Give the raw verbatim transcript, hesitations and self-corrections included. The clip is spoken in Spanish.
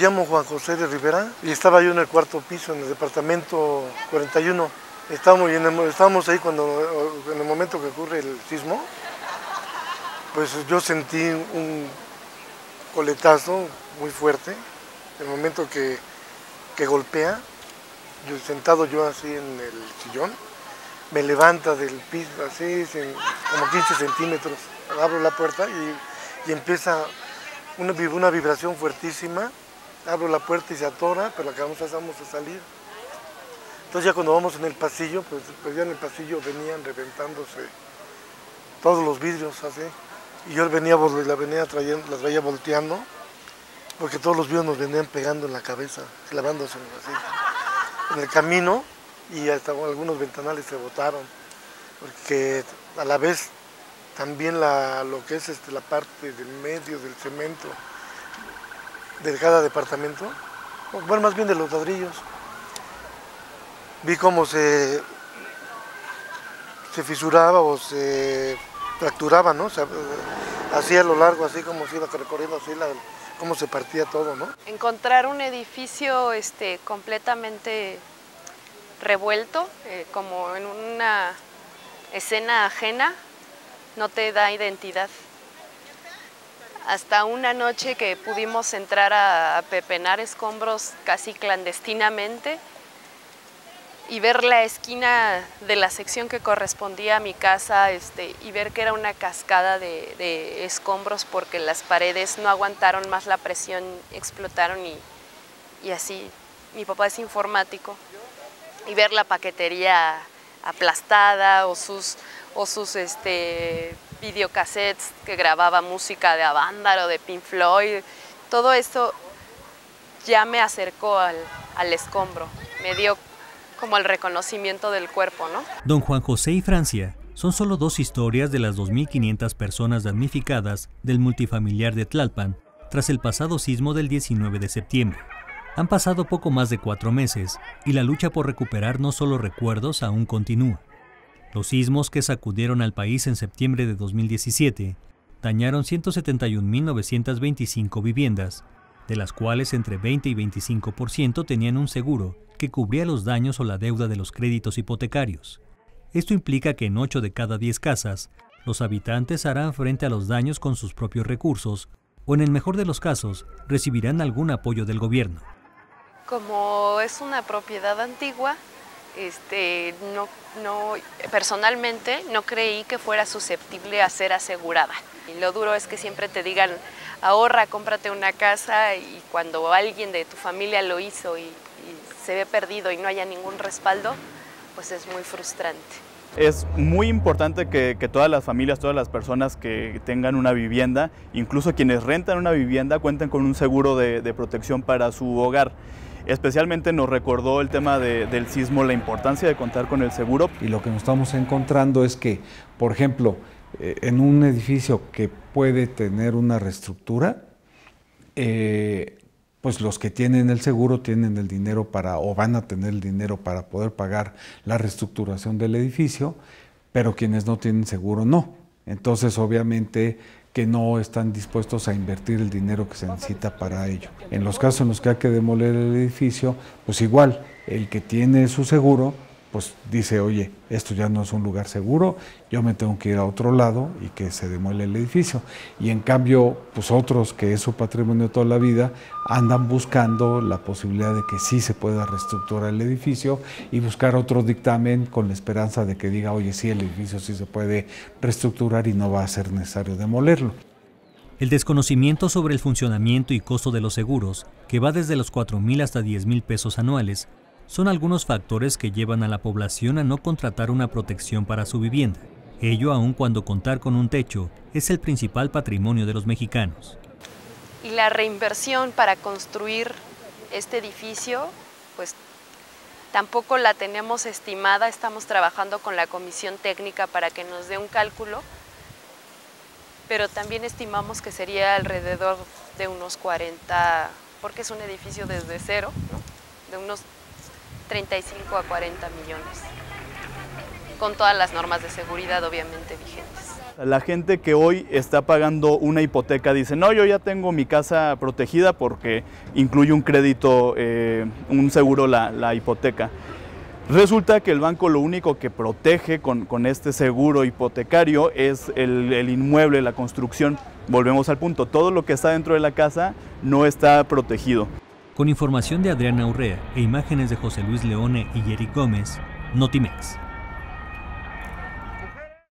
llamo Juan José de Rivera y estaba yo en el cuarto piso, en el departamento cuarenta y uno. Estábamos, en el, estábamos ahí cuando, en el momento que ocurre el sismo, pues yo sentí un coletazo muy fuerte, el momento que, que golpea, yo sentado yo así en el sillón, me levanta del piso, así, como quince centímetros, abro la puerta y, y empieza una, una vibración fuertísima, abro la puerta y se atora, pero acabamos a salir. Entonces ya cuando vamos en el pasillo, pues, pues ya en el pasillo venían reventándose todos los vidrios así, y yo venía, la venía trayendo, la traía volteando, porque todos los vidrios nos venían pegando en la cabeza, clavándose así, en el camino, y hasta algunos ventanales se botaron, porque a la vez también la, lo que es este, la parte del medio del cemento de cada departamento, bueno, más bien de los ladrillos, vi cómo se, se fisuraba o se fracturaba, ¿no? O sea, así a lo largo, así como se iba recorriendo, así la, cómo se partía todo, ¿no? Encontrar un edificio este, completamente revuelto, eh, como en una escena ajena, no te da identidad. Hasta una noche que pudimos entrar a, a pepenar escombros casi clandestinamente y ver la esquina de la sección que correspondía a mi casa este, y ver que era una cascada de, de escombros porque las paredes no aguantaron más la presión, explotaron y, y así. Mi papá es informático. Y ver la paquetería aplastada o sus, o sus este, videocassettes que grababa música de Avándaro, de Pink Floyd, todo esto ya me acercó al, al escombro, me dio como el reconocimiento del cuerpo, ¿no? Don Juan José y Francia son solo dos historias de las dos mil quinientas personas damnificadas del multifamiliar de Tlalpan tras el pasado sismo del diecinueve de septiembre. Han pasado poco más de cuatro meses y la lucha por recuperar no solo recuerdos aún continúa. Los sismos que sacudieron al país en septiembre de dos mil diecisiete dañaron ciento setenta y un mil novecientas veinticinco viviendas, de las cuales entre veinte y veinticinco por ciento tenían un seguro que cubría los daños o la deuda de los créditos hipotecarios. Esto implica que en ocho de cada diez casas, los habitantes harán frente a los daños con sus propios recursos o en el mejor de los casos, recibirán algún apoyo del gobierno. Como es una propiedad antigua, este, no, no, personalmente no creí que fuera susceptible a ser asegurada. Y lo duro es que siempre te digan, ahorra, cómprate una casa, y cuando alguien de tu familia lo hizo y, y se ve perdido y no haya ningún respaldo, pues es muy frustrante. Es muy importante que, que todas las familias, todas las personas que tengan una vivienda, incluso quienes rentan una vivienda, cuenten con un seguro de, de protección para su hogar. Especialmente nos recordó el tema de, del sismo, la importancia de contar con el seguro. Y lo que nos estamos encontrando es que, por ejemplo, eh, en un edificio que puede tener una reestructura, eh, pues los que tienen el seguro tienen el dinero para, o van a tener el dinero para poder pagar la reestructuración del edificio, pero quienes no tienen seguro no. Entonces, obviamente, que no están dispuestos a invertir el dinero que se necesita para ello. En los casos en los que hay que demoler el edificio, pues igual, el que tiene su seguro, pues dice, oye, esto ya no es un lugar seguro, yo me tengo que ir a otro lado y que se demuele el edificio. Y en cambio, pues otros, que es su patrimonio de toda la vida, andan buscando la posibilidad de que sí se pueda reestructurar el edificio y buscar otro dictamen con la esperanza de que diga, oye, sí, el edificio sí se puede reestructurar y no va a ser necesario demolerlo. El desconocimiento sobre el funcionamiento y costo de los seguros, que va desde los cuatro mil hasta diez mil pesos anuales, son algunos factores que llevan a la población a no contratar una protección para su vivienda. Ello aun cuando contar con un techo es el principal patrimonio de los mexicanos. Y la reinversión para construir este edificio, pues tampoco la tenemos estimada. Estamos trabajando con la comisión técnica para que nos dé un cálculo, pero también estimamos que sería alrededor de unos cuarenta, porque es un edificio desde cero, ¿no? De unos treinta y cinco a cuarenta millones, con todas las normas de seguridad obviamente vigentes. La gente que hoy está pagando una hipoteca dice, no, yo ya tengo mi casa protegida porque incluye un crédito, eh, un seguro la, la hipoteca. Resulta que el banco lo único que protege con, con este seguro hipotecario es el, el inmueble, la construcción. Volvemos al punto, todo lo que está dentro de la casa no está protegido. Con información de Adriana Urrea e imágenes de José Luis Leone y Eric Gómez, Notimex.